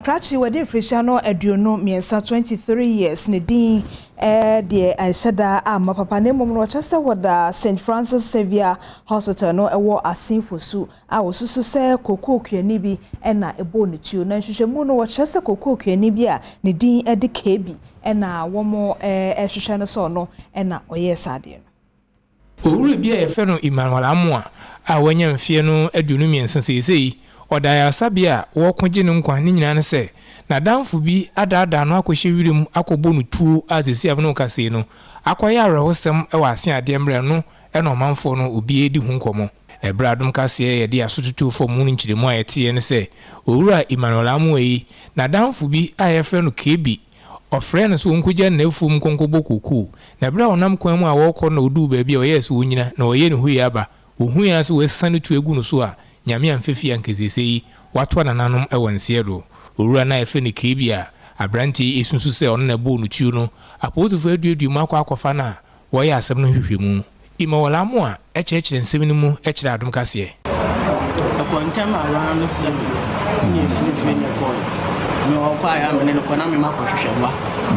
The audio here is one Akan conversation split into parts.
Prachi wadi frishano eduono miensa 23 years ne din de aishada ama papa ne mom no chese wada St Francis Xavier Hospital no ewo Assin Fosu a wosusu se kokokuani bi na ebo ne tuo na hwehwemu no wo chese kokokuani bi a ne din de kebi na womo hwehwe no so no na oyesade no owure bi a yefe no Emmanuel Amoa a wanya mfie no aduonu miensa sesei odaya sabia wo kwoje ne nkwa ne nyina ne se na danfo bi adada no akohye wirim akobo no tuo azesi abno kase no akoya arehosem e Assin Adiembra no e no manfo no obi edi hu nkomo ebra Adom kase ye de asotutu fo mu nchiremu a yete ne se owura Emmanuel Amoa yi na danfo bi a yefe no kebi ofre no so nkogya na efum konkobo koku na bra wonam kwan mu a wokọ na odu ba bi o yeso onyina na oye ne hu ya ba ohun ya so wesane tu egu no so a nyame amfefi ankesesei watwa nananom ewansie do owura na efe ne kebia abranti esunsu se ono na bo no tuo no apotufu aduadu mu akwafa na wo ya asem no hwehwemu Emmanuel Amoa echechire nsem no mu echire Adom kase akontem around 7 ni free ne ko no kwa ya me ne ko na me makohwehwema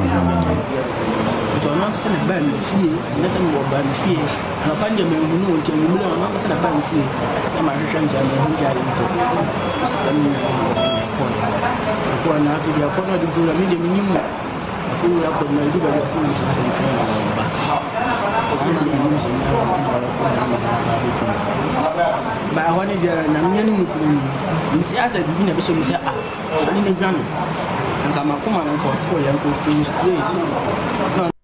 to no kase na ba mi fie na se mo ba mi fie na pande me no nti me no kase na ba mi fie na ma hwehwem nsa me hu ya yiko system ni ko na afi dia ko na di mi de minimum ko la ko na di ba ya se ni kase ni ba sana ni se na sana ba ko na ma ba hone je na me ni mu ku mi si asa bi na be so mi se so ni ne gano nka makoma nka to ya nko straight